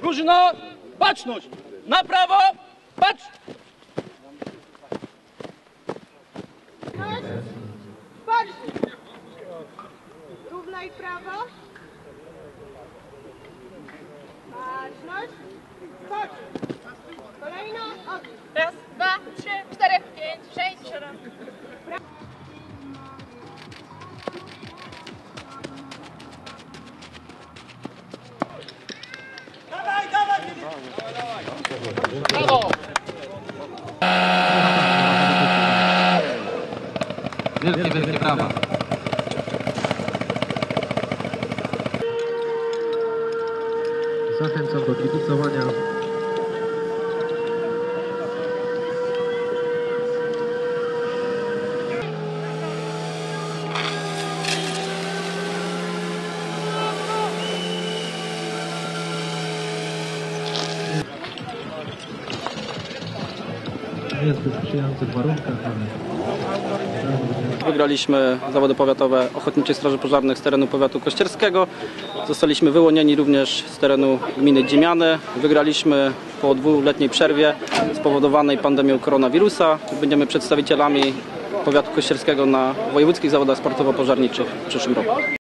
Drużyno, baczność! Na prawo, patrz! Patrz! Równaj prawo. Baczność. Patrz! Kolejno. Odwróć. Raz, dwa, trzy, cztery, pięć, sześć, siedem. Wielkie brawa. Zachęcam do kibicowania. Jest w sprzyjających warunkach, ale... Wygraliśmy zawody powiatowe Ochotniczej Straży Pożarnej z terenu powiatu kościerskiego. Zostaliśmy wyłonieni również z terenu gminy Dziemiany. Wygraliśmy po dwuletniej przerwie spowodowanej pandemią koronawirusa. Będziemy przedstawicielami powiatu kościerskiego na wojewódzkich zawodach sportowo-pożarniczych w przyszłym roku.